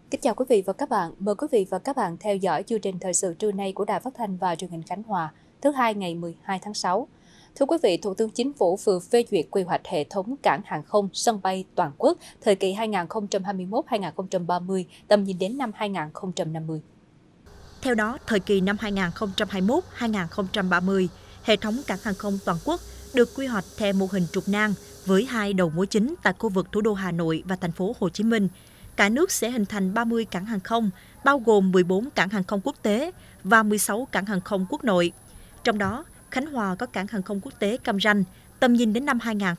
Kính chào quý vị và các bạn. Mời quý vị và các bạn theo dõi chương trình thời sự trưa nay của Đài Phát thanh và Truyền hình Khánh Hòa, thứ Hai ngày 12 tháng 6. Thưa quý vị, Thủ tướng Chính phủ vừa phê duyệt quy hoạch hệ thống cảng hàng không, sân bay toàn quốc thời kỳ 2021-2030, tầm nhìn đến năm 2050. Theo đó, thời kỳ năm 2021-2030, hệ thống cảng hàng không toàn quốc được quy hoạch theo mô hình trục ngang với 2 đầu mối chính tại khu vực thủ đô Hà Nội và thành phố Hồ Chí Minh. Cả nước sẽ hình thành 30 cảng hàng không, bao gồm 14 cảng hàng không quốc tế và 16 cảng hàng không quốc nội. Trong đó, Khánh Hòa có cảng hàng không quốc tế Cam Ranh, tầm nhìn đến năm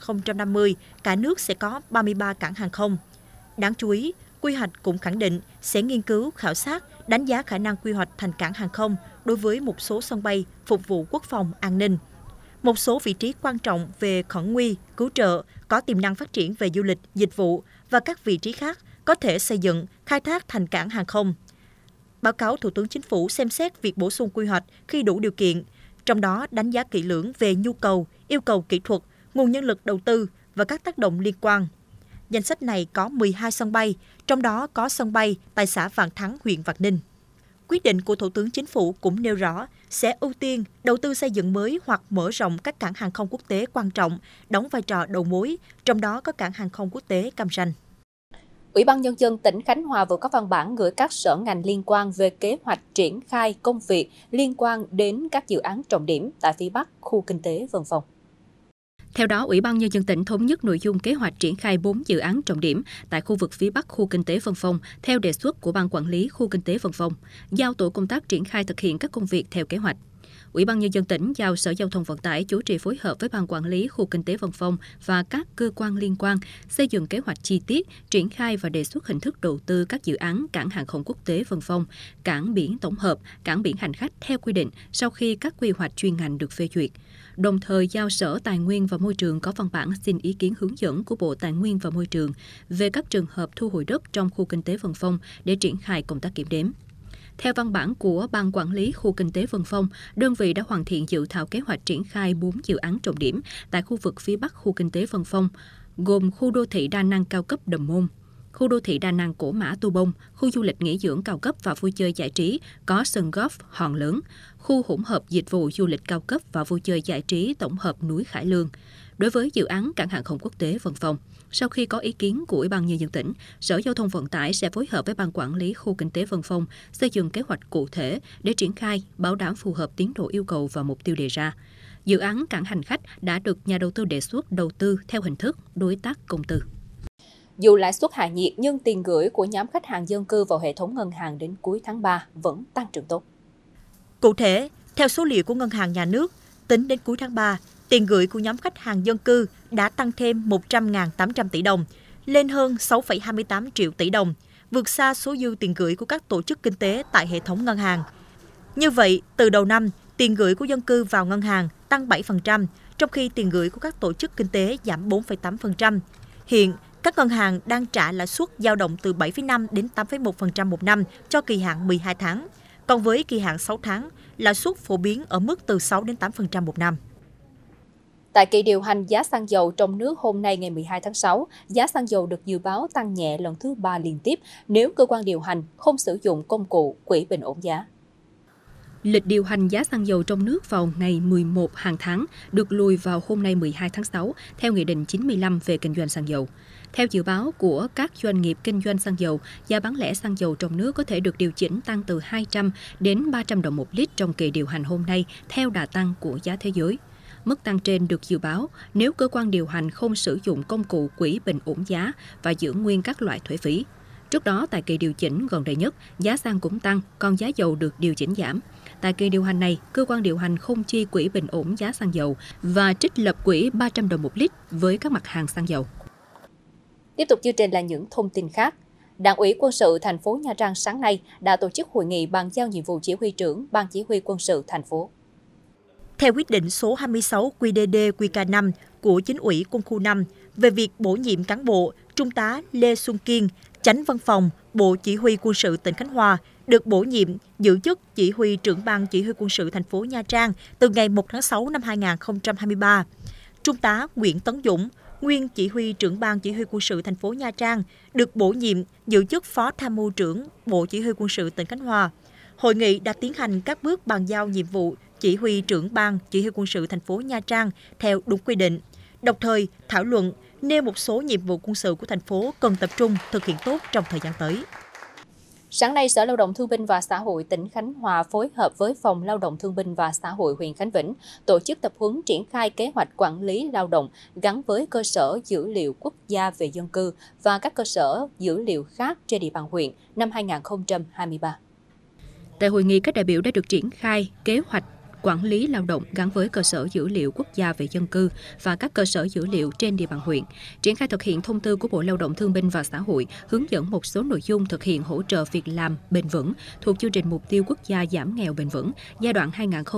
2050, cả nước sẽ có 33 cảng hàng không. Đáng chú ý, quy hoạch cũng khẳng định sẽ nghiên cứu, khảo sát, đánh giá khả năng quy hoạch thành cảng hàng không đối với một số sân bay phục vụ quốc phòng, an ninh. Một số vị trí quan trọng về khẩn nguy, cứu trợ, có tiềm năng phát triển về du lịch, dịch vụ và các vị trí khác có thể xây dựng, khai thác thành cảng hàng không. Báo cáo Thủ tướng Chính phủ xem xét việc bổ sung quy hoạch khi đủ điều kiện, trong đó đánh giá kỹ lưỡng về nhu cầu, yêu cầu kỹ thuật, nguồn nhân lực đầu tư và các tác động liên quan. Danh sách này có 12 sân bay, trong đó có sân bay tại xã Vạn Thắng, huyện Vạn Ninh. Quyết định của Thủ tướng Chính phủ cũng nêu rõ sẽ ưu tiên đầu tư xây dựng mới hoặc mở rộng các cảng hàng không quốc tế quan trọng, đóng vai trò đầu mối, trong đó có cảng hàng không quốc tế Cam Ranh. Ủy ban Nhân dân tỉnh Khánh Hòa vừa có văn bản gửi các sở ngành liên quan về kế hoạch triển khai công việc liên quan đến các dự án trọng điểm tại phía Bắc, khu kinh tế Vân Phong. Theo đó, Ủy ban Nhân dân tỉnh thống nhất nội dung kế hoạch triển khai 4 dự án trọng điểm tại khu vực phía Bắc khu kinh tế Vân Phong theo đề xuất của Ban Quản lý khu kinh tế Vân Phong, giao tổ công tác triển khai thực hiện các công việc theo kế hoạch. Ủy ban Nhân dân tỉnh giao Sở Giao thông Vận tải chủ trì phối hợp với Ban Quản lý khu kinh tế Vân Phong và các cơ quan liên quan xây dựng kế hoạch chi tiết, triển khai và đề xuất hình thức đầu tư các dự án cảng hàng không quốc tế Vân Phong, cảng biển tổng hợp, cảng biển hành khách theo quy định sau khi các quy hoạch chuyên ngành được phê duyệt. Đồng thời giao Sở Tài nguyên và Môi trường có văn bản xin ý kiến hướng dẫn của Bộ Tài nguyên và Môi trường về các trường hợp thu hồi đất trong khu kinh tế Vân Phong để triển khai công tác kiểm đếm. Theo văn bản của Ban Quản lý khu kinh tế Vân Phong, đơn vị đã hoàn thiện dự thảo kế hoạch triển khai 4 dự án trọng điểm tại khu vực phía Bắc khu kinh tế Vân Phong, gồm khu đô thị đa năng cao cấp Đầm Môn, khu đô thị đa năng Cổ Mã Tu Bông, khu du lịch nghỉ dưỡng cao cấp và vui chơi giải trí có sân golf Hòn Lớn, khu hỗn hợp dịch vụ du lịch cao cấp và vui chơi giải trí tổng hợp núi Khải Lương. Đối với dự án cảng hàng không quốc tế Vân Phong, sau khi có ý kiến của Ủy ban Nhân dân tỉnh, Sở Giao thông Vận tải sẽ phối hợp với Ban Quản lý khu kinh tế Vân Phong xây dựng kế hoạch cụ thể để triển khai, bảo đảm phù hợp tiến độ yêu cầu và mục tiêu đề ra. Dự án cảng hành khách đã được nhà đầu tư đề xuất đầu tư theo hình thức đối tác công tư. Dù lãi suất hạ nhiệt nhưng tiền gửi của nhóm khách hàng dân cư vào hệ thống ngân hàng đến cuối tháng 3 vẫn tăng trưởng tốt. Cụ thể, theo số liệu của Ngân hàng Nhà nước, tính đến cuối tháng 3, tiền gửi của nhóm khách hàng dân cư đã tăng thêm 100.800 tỷ đồng, lên hơn 6,28 triệu tỷ đồng, vượt xa số dư tiền gửi của các tổ chức kinh tế tại hệ thống ngân hàng. Như vậy, từ đầu năm, tiền gửi của dân cư vào ngân hàng tăng 7%, trong khi tiền gửi của các tổ chức kinh tế giảm 4,8%. Hiện, các ngân hàng đang trả lãi suất dao động từ 7,5 đến 8,1% một năm cho kỳ hạn 12 tháng. Còn với kỳ hạn 6 tháng, lãi suất phổ biến ở mức từ 6 đến 8% một năm. Tại kỳ điều hành giá xăng dầu trong nước hôm nay ngày 12 tháng 6, giá xăng dầu được dự báo tăng nhẹ lần thứ 3 liên tiếp nếu cơ quan điều hành không sử dụng công cụ quỹ bình ổn giá. Lịch điều hành giá xăng dầu trong nước vào ngày 11 hàng tháng được lùi vào hôm nay 12 tháng 6 theo Nghị định 95 về kinh doanh xăng dầu. Theo dự báo của các doanh nghiệp kinh doanh xăng dầu, giá bán lẻ xăng dầu trong nước có thể được điều chỉnh tăng từ 200 đến 300 đồng một lít trong kỳ điều hành hôm nay theo đà tăng của giá thế giới. Mức tăng trên được dự báo nếu cơ quan điều hành không sử dụng công cụ quỹ bình ổn giá và giữ nguyên các loại thuế phí. Trước đó, tại kỳ điều chỉnh gần đây nhất, giá xăng cũng tăng, còn giá dầu được điều chỉnh giảm. Tại kỳ điều hành này, cơ quan điều hành không chi quỹ bình ổn giá xăng dầu và trích lập quỹ 300 đồng một lít với các mặt hàng xăng dầu. Tiếp tục chương trình là những thông tin khác. Đảng ủy quân sự thành phố Nha Trang sáng nay đã tổ chức hội nghị bàn giao nhiệm vụ chỉ huy trưởng Ban Chỉ huy quân sự thành phố. Theo quyết định số 26 QĐ-QK5 của Chính ủy Quân khu 5 về việc bổ nhiệm cán bộ, Trung tá Lê Xuân Kiên, Chánh Văn phòng Bộ Chỉ huy Quân sự tỉnh Khánh Hòa, được bổ nhiệm giữ chức Chỉ huy trưởng Ban Chỉ huy Quân sự thành phố Nha Trang từ ngày 1 tháng 6 năm 2023. Trung tá Nguyễn Tấn Dũng, nguyên chỉ huy trưởng ban chỉ huy quân sự thành phố Nha Trang, được bổ nhiệm giữ chức Phó Tham mưu trưởng Bộ Chỉ huy quân sự tỉnh Khánh Hòa. Hội nghị đã tiến hành các bước bàn giao nhiệm vụ chỉ huy trưởng ban chỉ huy quân sự thành phố Nha Trang theo đúng quy định. Đồng thời, thảo luận nêu một số nhiệm vụ quân sự của thành phố cần tập trung thực hiện tốt trong thời gian tới. Sáng nay, Sở Lao động Thương binh và Xã hội tỉnh Khánh Hòa phối hợp với Phòng Lao động Thương binh và Xã hội huyện Khánh Vĩnh tổ chức tập huấn triển khai kế hoạch quản lý lao động gắn với cơ sở dữ liệu quốc gia về dân cư và các cơ sở dữ liệu khác trên địa bàn huyện năm 2023. Tại hội nghị, các đại biểu đã được triển khai kế hoạch quản lý lao động gắn với cơ sở dữ liệu quốc gia về dân cư và các cơ sở dữ liệu trên địa bàn huyện, triển khai thực hiện thông tư của Bộ Lao động Thương binh và Xã hội hướng dẫn một số nội dung thực hiện hỗ trợ việc làm bền vững thuộc chương trình mục tiêu quốc gia giảm nghèo bền vững giai đoạn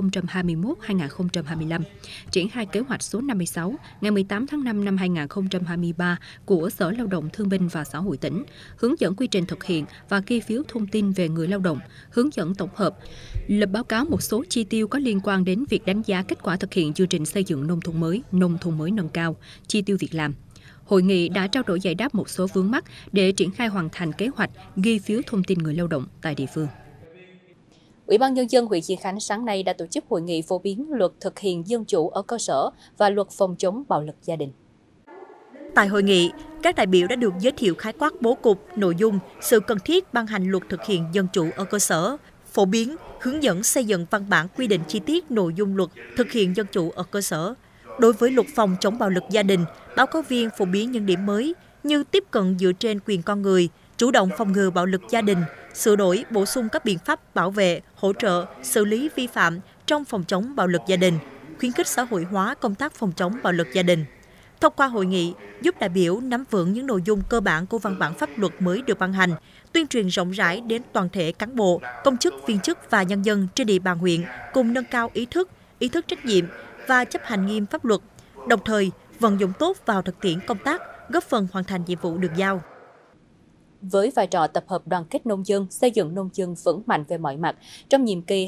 2021-2025, triển khai kế hoạch số 56 ngày 18 tháng 5 năm 2023 của Sở Lao động Thương binh và Xã hội tỉnh, hướng dẫn quy trình thực hiện và ghi phiếu thông tin về người lao động, hướng dẫn tổng hợp, lập báo cáo một số chi tiêu có liên quan đến việc đánh giá kết quả thực hiện chương trình xây dựng nông thôn mới nâng cao, chi tiêu việc làm. Hội nghị đã trao đổi giải đáp một số vướng mắc để triển khai hoàn thành kế hoạch ghi phiếu thông tin người lao động tại địa phương. Ủy ban Nhân dân huyện Diên Khánh sáng nay đã tổ chức hội nghị phổ biến luật thực hiện dân chủ ở cơ sở và luật phòng chống bạo lực gia đình. Tại hội nghị, các đại biểu đã được giới thiệu khái quát bố cục, nội dung, sự cần thiết ban hành luật thực hiện dân chủ ở cơ sở, phổ biến, hướng dẫn xây dựng văn bản quy định chi tiết nội dung luật thực hiện dân chủ ở cơ sở. Đối với luật phòng chống bạo lực gia đình, báo cáo viên phổ biến những điểm mới như tiếp cận dựa trên quyền con người, chủ động phòng ngừa bạo lực gia đình, sửa đổi, bổ sung các biện pháp bảo vệ, hỗ trợ, xử lý vi phạm trong phòng chống bạo lực gia đình, khuyến khích xã hội hóa công tác phòng chống bạo lực gia đình. Thông qua hội nghị, giúp đại biểu nắm vững những nội dung cơ bản của văn bản pháp luật mới được ban hành, tuyên truyền rộng rãi đến toàn thể cán bộ, công chức, viên chức và nhân dân trên địa bàn huyện cùng nâng cao ý thức trách nhiệm và chấp hành nghiêm pháp luật, đồng thời vận dụng tốt vào thực tiễn công tác, góp phần hoàn thành nhiệm vụ được giao. Với vai trò tập hợp đoàn kết nông dân, xây dựng nông dân vững mạnh về mọi mặt, trong nhiệm kỳ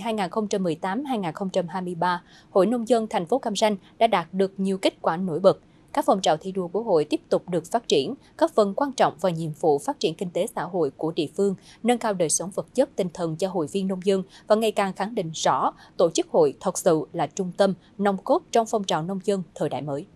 2018-2023, Hội Nông dân thành phố Cam Ranh đã đạt được nhiều kết quả nổi bật. Các phong trào thi đua của hội tiếp tục được phát triển, góp phần quan trọng vào nhiệm vụ phát triển kinh tế xã hội của địa phương, nâng cao đời sống vật chất tinh thần cho hội viên nông dân và ngày càng khẳng định rõ tổ chức hội thật sự là trung tâm, nòng cốt trong phong trào nông dân thời đại mới.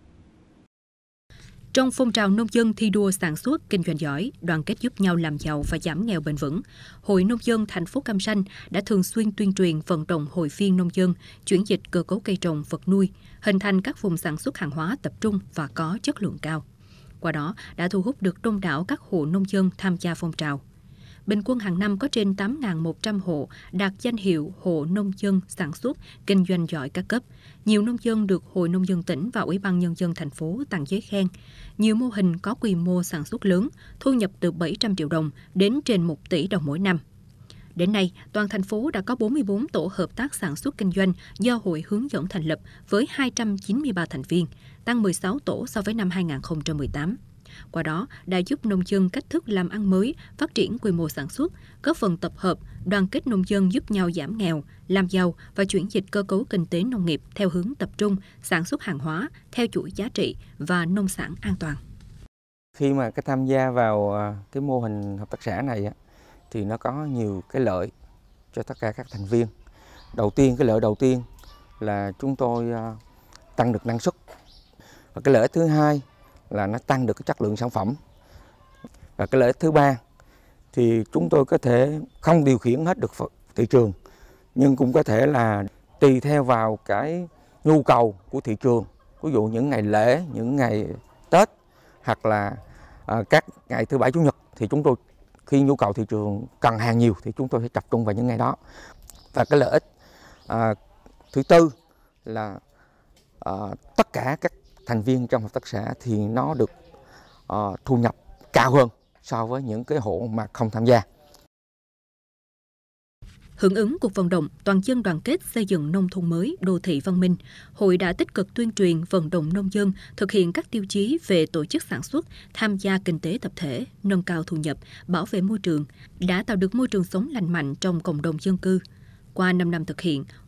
Trong phong trào nông dân thi đua sản xuất, kinh doanh giỏi, đoàn kết giúp nhau làm giàu và giảm nghèo bền vững, Hội Nông dân thành phố Cam Ranh đã thường xuyên tuyên truyền vận động hội viên nông dân chuyển dịch cơ cấu cây trồng, vật nuôi, hình thành các vùng sản xuất hàng hóa tập trung và có chất lượng cao. Qua đó đã thu hút được đông đảo các hộ nông dân tham gia phong trào. Bình quân hàng năm có trên 8.100 hộ đạt danh hiệu hộ nông dân sản xuất, kinh doanh giỏi các cấp. Nhiều nông dân được Hội Nông dân tỉnh và Ủy ban Nhân dân thành phố tặng giấy khen. Nhiều mô hình có quy mô sản xuất lớn, thu nhập từ 700 triệu đồng đến trên 1 tỷ đồng mỗi năm. Đến nay, toàn thành phố đã có 44 tổ hợp tác sản xuất kinh doanh do hội hướng dẫn thành lập với 293 thành viên, tăng 16 tổ so với năm 2018. Qua đó đã giúp nông dân cách thức làm ăn mới, phát triển quy mô sản xuất, góp phần tập hợp, đoàn kết nông dân giúp nhau giảm nghèo, làm giàu và chuyển dịch cơ cấu kinh tế nông nghiệp theo hướng tập trung, sản xuất hàng hóa theo chuỗi giá trị và nông sản an toàn. Khi mà tham gia vào cái mô hình hợp tác xã này thì nó có nhiều cái lợi cho tất cả các thành viên. Cái lợi đầu tiên là chúng tôi tăng được năng suất. Và cái lợi thứ hai là nó tăng được cái chất lượng sản phẩm. Và cái lợi thứ ba thì chúng tôi có thể không điều khiển hết được thị trường, nhưng cũng có thể là tùy theo vào cái nhu cầu của thị trường. Ví dụ những ngày lễ, những ngày Tết hoặc là các ngày thứ Bảy, Chủ nhật thì chúng tôi khi nhu cầu thị trường cần hàng nhiều thì chúng tôi sẽ tập trung vào những ngày đó. Và cái lợi ích thứ tư là tất cả các thành viên trong hợp tác xã thì nó được thu nhập cao hơn so với những cái hộ mà không tham gia. Hưởng ứng cuộc vận động toàn dân đoàn kết xây dựng nông thôn mới, đô thị văn minh, hội đã tích cực tuyên truyền vận động nông dân thực hiện các tiêu chí về tổ chức sản xuất, tham gia kinh tế tập thể, nâng cao thu nhập, bảo vệ môi trường, đã tạo được môi trường sống lành mạnh trong cộng đồng dân cư. Qua 5 năm thực hiện,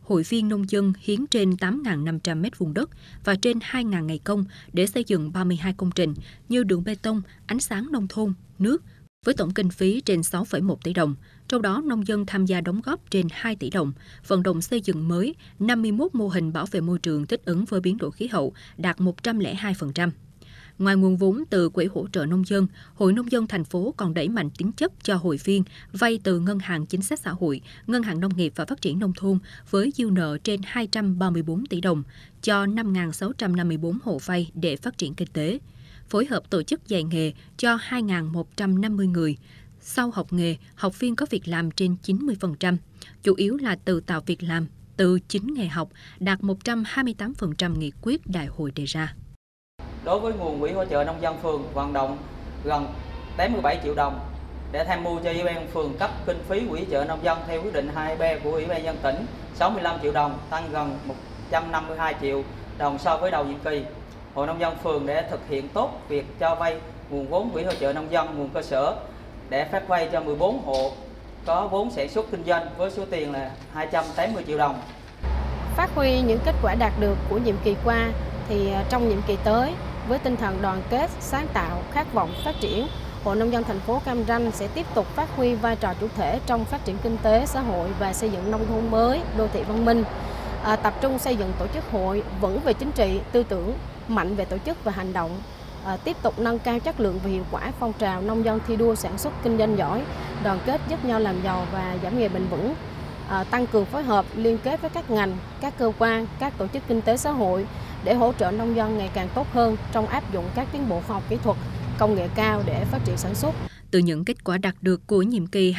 hội viên nông dân hiến trên 8.500 m2 đất và trên 2.000 ngày công để xây dựng 32 công trình như đường bê tông, ánh sáng nông thôn, nước, với tổng kinh phí trên 6,1 tỷ đồng. Trong đó, nông dân tham gia đóng góp trên 2 tỷ đồng, vận động xây dựng mới 51 mô hình bảo vệ môi trường thích ứng với biến đổi khí hậu, đạt 102%. Ngoài nguồn vốn từ Quỹ hỗ trợ nông dân, Hội Nông dân thành phố còn đẩy mạnh tín chấp cho hội viên vay từ Ngân hàng Chính sách Xã hội, Ngân hàng Nông nghiệp và Phát triển Nông thôn với dư nợ trên 234 tỷ đồng cho 5.654 hộ vay để phát triển kinh tế. Phối hợp tổ chức dạy nghề cho 2.150 người. Sau học nghề, học viên có việc làm trên 90%, chủ yếu là từ tạo việc làm, từ chính nghề học, đạt 128% nghị quyết đại hội đề ra. Đối với nguồn quỹ hỗ trợ nông dân phường vận động gần 87 triệu đồng để tham mưu cho Ủy ban phường cấp kinh phí quỹ hỗ trợ nông dân theo quyết định 2B của Ủy ban nhân dân tỉnh 65 triệu đồng, tăng gần 152 triệu đồng so với đầu nhiệm kỳ. Hội nông dân phường để thực hiện tốt việc cho vay nguồn vốn quỹ hỗ trợ nông dân nguồn cơ sở để phát vay cho 14 hộ có vốn sản xuất kinh doanh với số tiền là 280 triệu đồng. Phát huy những kết quả đạt được của nhiệm kỳ qua thì trong nhiệm kỳ tới, với tinh thần đoàn kết, sáng tạo, khát vọng phát triển, Hội Nông dân thành phố Cam Ranh sẽ tiếp tục phát huy vai trò chủ thể trong phát triển kinh tế, xã hội và xây dựng nông thôn mới, đô thị văn minh. Tập trung xây dựng tổ chức hội vững về chính trị, tư tưởng, mạnh về tổ chức và hành động. Tiếp tục nâng cao chất lượng và hiệu quả phong trào nông dân thi đua sản xuất kinh doanh giỏi, đoàn kết giúp nhau làm giàu và giảm nghèo bền vững. Tăng cường phối hợp, liên kết với các ngành, các cơ quan, các tổ chức kinh tế xã hội để hỗ trợ nông dân ngày càng tốt hơn trong áp dụng các tiến bộ khoa học kỹ thuật, công nghệ cao để phát triển sản xuất. Từ những kết quả đạt được của nhiệm kỳ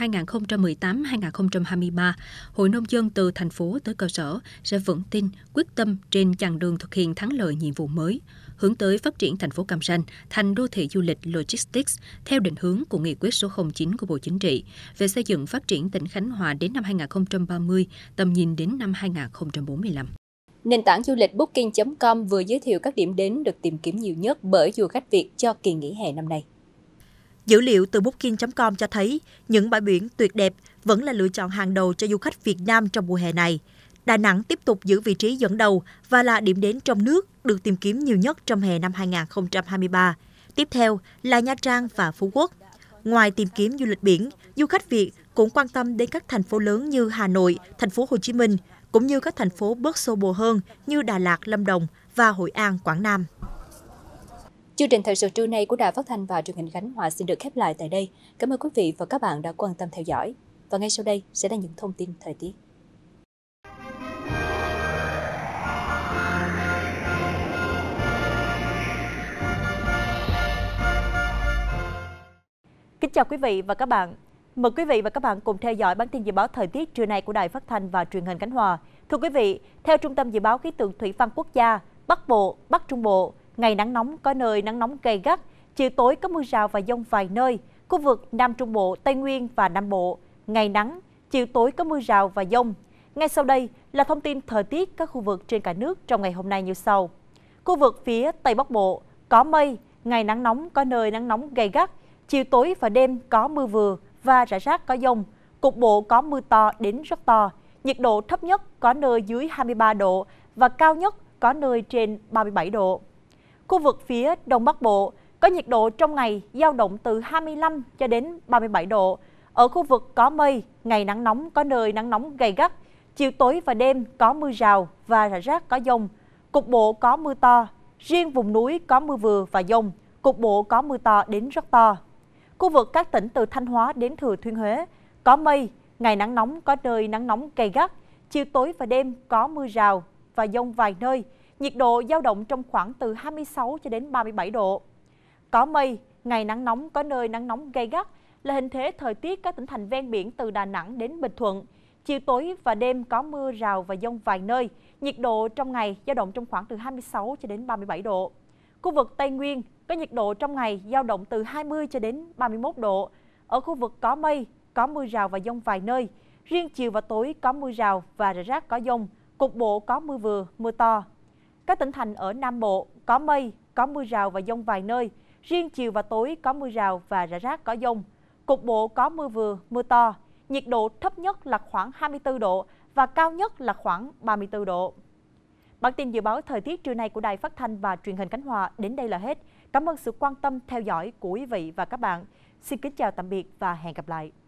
2018-2023, Hội Nông dân từ thành phố tới cơ sở sẽ vững tin, quyết tâm trên chặng đường thực hiện thắng lợi nhiệm vụ mới, hướng tới phát triển thành phố Cam Ranh thành đô thị du lịch logistics theo định hướng của nghị quyết số 09 của Bộ Chính trị về xây dựng phát triển tỉnh Khánh Hòa đến năm 2030, tầm nhìn đến năm 2045. Nền tảng du lịch Booking.com vừa giới thiệu các điểm đến được tìm kiếm nhiều nhất bởi du khách Việt cho kỳ nghỉ hè năm nay. Dữ liệu từ Booking.com cho thấy những bãi biển tuyệt đẹp vẫn là lựa chọn hàng đầu cho du khách Việt Nam trong mùa hè này. Đà Nẵng tiếp tục giữ vị trí dẫn đầu và là điểm đến trong nước được tìm kiếm nhiều nhất trong hè năm 2023. Tiếp theo là Nha Trang và Phú Quốc. Ngoài tìm kiếm du lịch biển, du khách Việt cũng quan tâm đến các thành phố lớn như Hà Nội, thành phố Hồ Chí Minh, cũng như các thành phố bớt xô bồ hơn như Đà Lạt, Lâm Đồng và Hội An, Quảng Nam. Chương trình thời sự trưa nay của Đài Phát thanh và Truyền hình Khánh Hòa xin được khép lại tại đây. Cảm ơn quý vị và các bạn đã quan tâm theo dõi. Và ngay sau đây sẽ là những thông tin thời tiết. Kính chào quý vị và các bạn. Mời quý vị và các bạn cùng theo dõi bản tin dự báo thời tiết trưa nay của Đài Phát thanh và Truyền hình Khánh Hòa. Thưa quý vị, theo Trung tâm Dự báo Khí tượng Thủy văn Quốc gia, Bắc Bộ, Bắc Trung Bộ, ngày nắng nóng có nơi nắng nóng gay gắt, chiều tối có mưa rào và dông vài nơi. Khu vực Nam Trung Bộ, Tây Nguyên và Nam Bộ, ngày nắng, chiều tối có mưa rào và dông. Ngay sau đây là thông tin thời tiết các khu vực trên cả nước trong ngày hôm nay như sau. Khu vực phía Tây Bắc Bộ có mây, ngày nắng nóng có nơi nắng nóng gay gắt, chiều tối và đêm có mưa vừa và rải rác có dông, cục bộ có mưa to đến rất to. Nhiệt độ thấp nhất có nơi dưới 23 độ và cao nhất có nơi trên 37 độ. Khu vực phía Đông Bắc Bộ có nhiệt độ trong ngày dao động từ 25 cho đến 37 độ. Ở khu vực có mây, ngày nắng nóng có nơi nắng nóng gay gắt, chiều tối và đêm có mưa rào và rải rác có dông, cục bộ có mưa to. Riêng vùng núi có mưa vừa và dông, cục bộ có mưa to đến rất to. Khu vực các tỉnh từ Thanh Hóa đến Thừa Thiên Huế có mây, ngày nắng nóng có nơi nắng nóng gay gắt, chiều tối và đêm có mưa rào và dông vài nơi, nhiệt độ dao động trong khoảng từ 26 cho đến 37 độ. Có mây, ngày nắng nóng có nơi nắng nóng gay gắt là hình thế thời tiết các tỉnh thành ven biển từ Đà Nẵng đến Bình Thuận. Chiều tối và đêm có mưa rào và dông vài nơi, nhiệt độ trong ngày dao động trong khoảng từ 26 cho đến 37 độ. Khu vực Tây Nguyên có nhiệt độ trong ngày dao động từ 20 cho đến 31 độ. Ở khu vực có mây, có mưa rào và dông vài nơi. Riêng chiều và tối có mưa rào và rải rác có dông, cục bộ có mưa vừa, mưa to. Các tỉnh thành ở Nam Bộ có mây, có mưa rào và dông vài nơi. Riêng chiều và tối có mưa rào và rải rác có dông, cục bộ có mưa vừa, mưa to. Nhiệt độ thấp nhất là khoảng 24 độ và cao nhất là khoảng 34 độ. Bản tin dự báo thời tiết trưa nay của Đài Phát thanh và Truyền hình Khánh Hòa đến đây là hết. Cảm ơn sự quan tâm theo dõi của quý vị và các bạn. Xin kính chào tạm biệt và hẹn gặp lại.